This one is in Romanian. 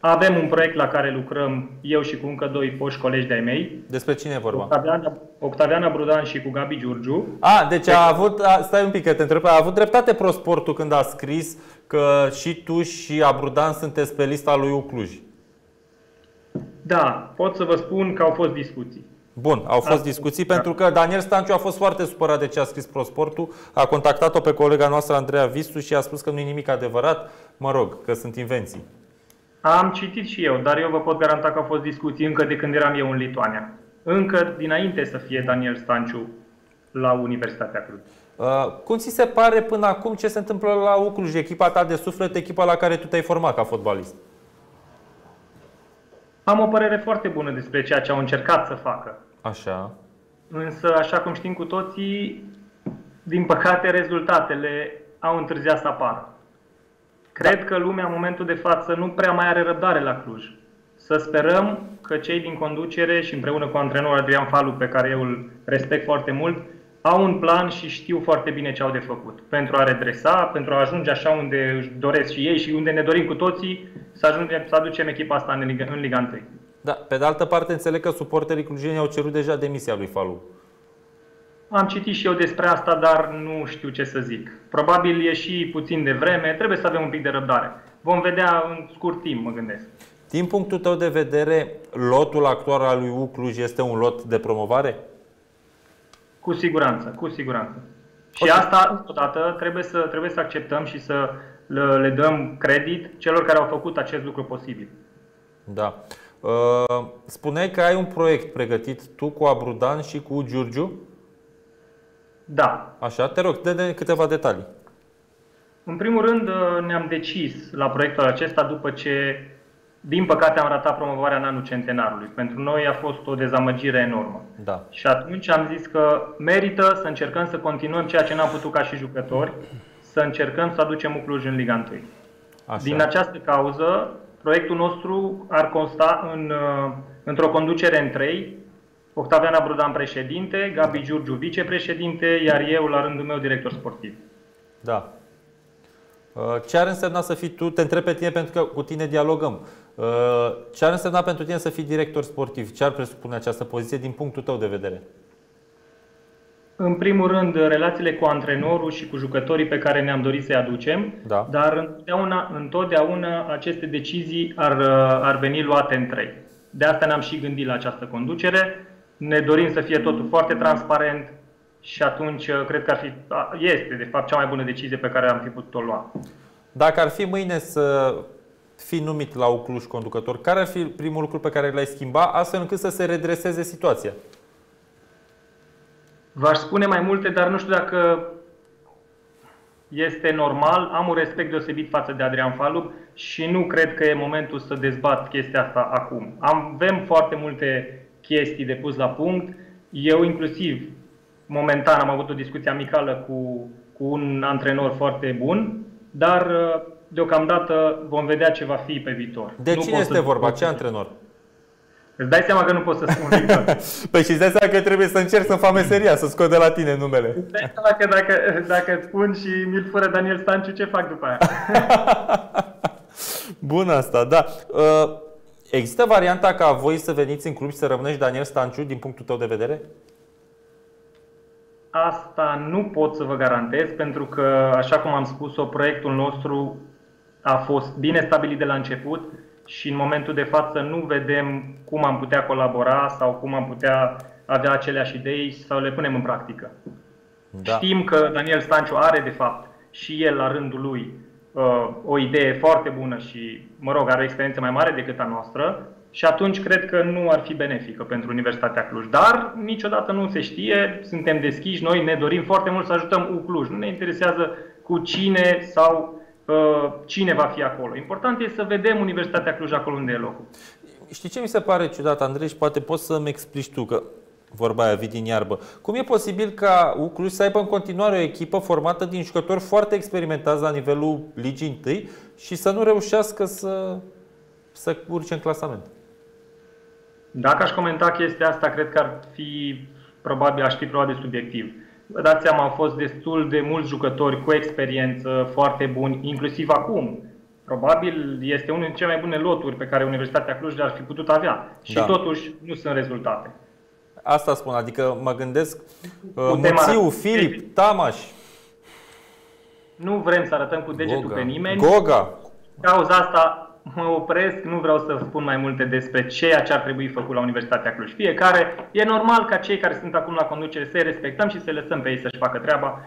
Avem un proiect la care lucrăm eu și cu încă doi foști colegi de-ai mei. Despre cine e vorba? Octaviana Brudan și cu Gabi Giurgiu. Deci a avut, stai un pic că te întreb, a avut dreptate ProSportul când a scris că și tu și Abrudan sunteți pe lista lui Ucluj. Da, pot să vă spun că au fost discuții. Bun, au fost discuții pentru că Daniel Stanciu a fost foarte supărat de ce a scris ProSportul. A contactat-o pe colega noastră, Andreea Vistu, și a spus că nu e nimic adevărat. Mă rog, că sunt invenții. Am citit și eu, dar eu vă pot garanta că au fost discuții încă de când eram eu în Lituania. Încă dinainte să fie Daniel Stanciu la Universitatea Cluj. Cum ți se pare până acum ce se întâmplă la Ucluj, echipa ta de suflet, echipa la care tu te-ai format ca fotbalist? Am o părere foarte bună despre ceea ce au încercat să facă. Așa. Însă, așa cum știm cu toții, din păcate rezultatele au întârziat să apară. Cred că lumea în momentul de față nu prea mai are răbdare la Cluj. Să sperăm că cei din conducere și împreună cu antrenorul Adrian Falu, pe care eu îl respect foarte mult, au un plan și știu foarte bine ce au de făcut. Pentru a redresa, pentru a ajunge așa unde își doresc și ei și unde ne dorim cu toții, să aducem echipa asta în Liga 1. Da, pe de altă parte înțeleg că suporterii clujeni au cerut deja demisia lui Falu. Am citit și eu despre asta, dar nu știu ce să zic. Probabil e și puțin de vreme, trebuie să avem un pic de răbdare. Vom vedea în scurt timp, mă gândesc. Din punctul tău de vedere, lotul actual al lui Ucluj este un lot de promovare? Cu siguranță, cu siguranță. Și asta, odată, trebuie să acceptăm și să le dăm credit celor care au făcut acest lucru posibil. Da. Spuneai că ai un proiect pregătit tu cu Abrudan și cu Giurgiu? Da. Așa, te rog, dă-ne câteva detalii. În primul rând, ne-am decis la proiectul acesta după ce, din păcate, am ratat promovarea în anul centenarului. Pentru noi a fost o dezamăgire enormă. Da. Și atunci am zis că merită să încercăm să continuăm ceea ce n-am putut ca și jucători, să încercăm să aducem Ucluj în Liga 1. Așa. Din această cauză, proiectul nostru ar consta într-o conducere în 3, Octaviana Brudan președinte, Gabi Giurgiu vicepreședinte, iar eu la rândul meu director sportiv. Da. Ce ar însemna să fii tu? Te întreb pe tine pentru că cu tine dialogăm. Ce ar însemna pentru tine să fii director sportiv? Ce ar presupune această poziție din punctul tău de vedere? În primul rând, relațiile cu antrenorul și cu jucătorii pe care ne-am dorit să-i aducem, da. Dar întotdeauna aceste decizii ar veni luate în 3. De asta ne-am și gândit la această conducere. Ne dorim să fie totul foarte transparent și atunci cred că este de fapt cea mai bună decizie pe care am fi putut-o lua. Dacă ar fi mâine să fii numit la Ucluj conducător, care ar fi primul lucru pe care l-ai schimba astfel încât să se redreseze situația? V-aș spune mai multe, dar nu știu dacă este normal. Am un respect deosebit față de Adrian Falu și nu cred că e momentul să dezbat chestia asta acum. Avem foarte multe chestii de pus la punct. Eu inclusiv, momentan, am avut o discuție amicală cu un antrenor foarte bun, dar deocamdată vom vedea ce va fi pe viitor. De cine este vorba? Ce antrenor? Îți dai seama că nu pot să spun Victor. Păi și îți dai seama că trebuie să încerc să-mi fac meseria, să scot de la tine numele. Îți dai seama că dacă îți spun și mi-l fură Daniel Stanciu, ce fac după aia? Bun asta, da. Există varianta ca voi să veniți în club și să rămânești Daniel Stanciu din punctul tău de vedere? Asta nu pot să vă garantez, pentru că, așa cum am spus-o, proiectul nostru a fost bine stabilit de la început și în momentul de față nu vedem cum am putea colabora sau cum am putea avea aceleași idei sau le punem în practică. Da. Știm că Daniel Stanciu are, de fapt, și el la rândul lui o idee foarte bună și, mă rog, are o experiență mai mare decât a noastră și atunci cred că nu ar fi benefică pentru Universitatea Cluj. Dar niciodată nu se știe, suntem deschiși, noi ne dorim foarte mult să ajutăm Ucluj. Nu ne interesează cu cine sau cine va fi acolo. Important este să vedem Universitatea Cluj acolo unde e locul. Știi ce mi se pare ciudat, Andrei, și poate poți să-mi explici tu, că vorba aia vii din iarbă. Cum e posibil ca Ucluj să aibă în continuare o echipă formată din jucători foarte experimentați la nivelul Ligii 1 și să nu reușească să urce în clasament? Dacă aș comenta chestia asta, cred că aș fi probabil subiectiv. Vă dați seama, au fost destul de mulți jucători cu experiență, foarte buni, inclusiv acum. Probabil este unul dintre cele mai bune loturi pe care Universitatea Cluj le-ar fi putut avea. Și totuși nu sunt rezultate. Asta spun, adică mă gândesc Muțiu, Filip, Tamaș. Nu vrem să arătăm cu degetul pe nimeni. Goga. Cauza asta mă opresc, nu vreau să spun mai multe despre ceea ce ar trebui făcut la Universitatea Cluj. Fiecare, e normal ca cei care sunt acum la conducere să-i respectăm și să-i lăsăm pe ei să-și facă treaba.